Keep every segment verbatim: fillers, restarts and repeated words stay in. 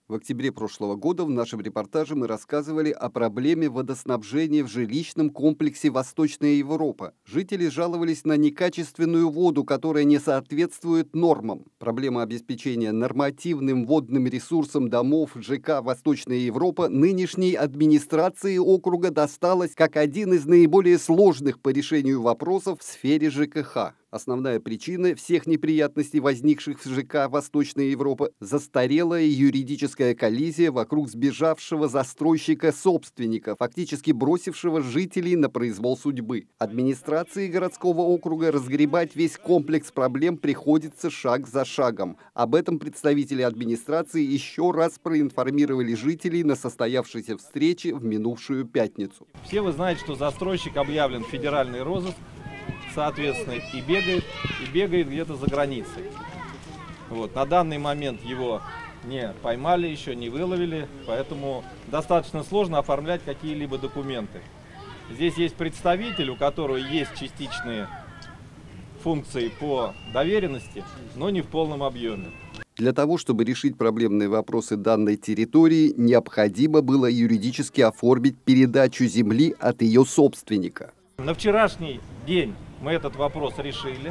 В октябре прошлого года в нашем репортаже мы рассказывали о проблеме водоснабжения в жилищном комплексе «Восточная Европа». Жители жаловались на некачественную воду, которая не соответствует нормам. Проблема обеспечения нормативным водным ресурсом домов ЖК «Восточная Европа» нынешней администрации округа досталась как один из наиболее сложных по решению вопросов в сфере ЖКХ. Основная причина всех неприятностей, возникших в ЖК «Восточная Европа» – застарелая юридическая коллизия вокруг сбежавшего застройщика-собственника, фактически бросившего жителей на произвол судьбы. Администрации городского округа разгребать весь комплекс проблем приходится шаг за шагом. Об этом представители администрации еще раз проинформировали жителей на состоявшейся встрече в минувшую пятницу. Все вы знаете, что застройщик объявлен в федеральный розыск, соответственно, и бегает, и бегает где-то за границей. Вот. На данный момент его не поймали, еще не выловили, поэтому достаточно сложно оформлять какие-либо документы. Здесь есть представитель, у которого есть частичные функции по доверенности, но не в полном объеме. Для того, чтобы решить проблемные вопросы данной территории, необходимо было юридически оформить передачу земли от ее собственника. На вчерашний день мы этот вопрос решили.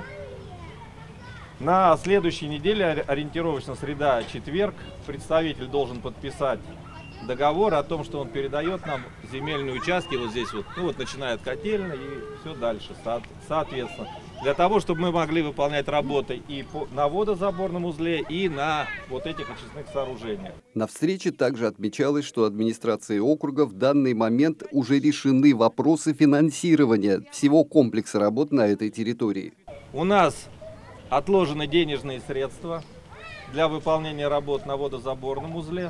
На следующей неделе, ориентировочно среда, четверг, представитель должен подписать договор о том, что он передает нам земельные участки вот здесь вот, ну вот начиная от котельной и все дальше, соответственно. Для того, чтобы мы могли выполнять работы и на водозаборном узле, и на вот этих очистных сооружениях. На встрече также отмечалось, что администрацией округа в данный момент уже решены вопросы финансирования всего комплекса работ на этой территории. У нас отложены денежные средства для выполнения работ на водозаборном узле,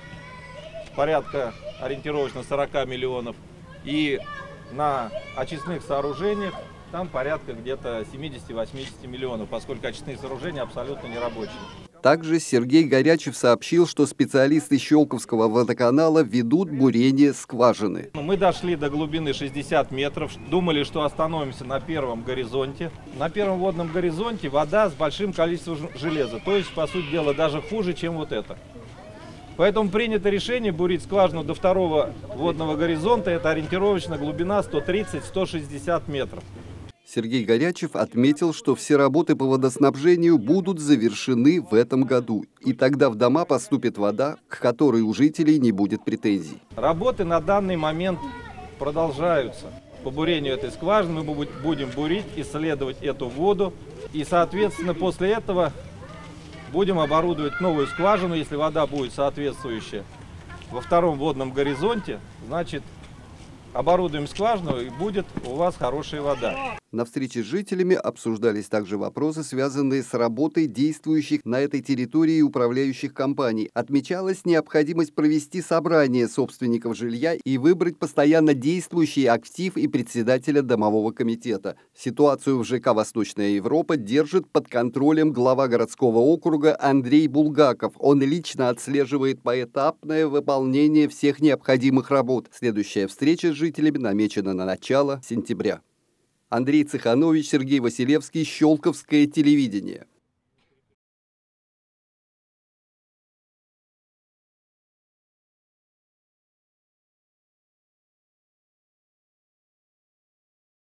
порядка ориентировочно сорока миллионов, и на очистных сооружениях там порядка где-то семидесяти-восьмидесяти миллионов, поскольку очистные сооружения абсолютно нерабочие. Также Сергей Горячев сообщил, что специалисты Щелковского водоканала ведут бурение скважины. Мы дошли до глубины шестидесяти метров, думали, что остановимся на первом горизонте. На первом водном горизонте вода с большим количеством железа, то есть, по сути дела, даже хуже, чем вот это. Поэтому принято решение бурить скважину до второго водного горизонта, это ориентировочно глубина сто тридцать — сто шестьдесят метров. Сергей Горячев отметил, что все работы по водоснабжению будут завершены в этом году, и тогда в дома поступит вода, к которой у жителей не будет претензий. Работы на данный момент продолжаются. По бурению этой скважины мы будем бурить, исследовать эту воду, и, соответственно, после этого будем оборудовать новую скважину, если вода будет соответствующая. Во втором водном горизонте, значит, оборудуем скважину, и будет у вас хорошая вода. На встрече с жителями обсуждались также вопросы, связанные с работой действующих на этой территории управляющих компаний. Отмечалась необходимость провести собрание собственников жилья и выбрать постоянно действующий актив и председателя домового комитета. Ситуацию в ЖК «Восточная Европа» держит под контролем глава городского округа Андрей Булгаков. Он лично отслеживает поэтапное выполнение всех необходимых работ. Следующая встреча с жителями намечена на начало сентября. Андрей Цеханович, Сергей Василевский, Щелковское телевидение.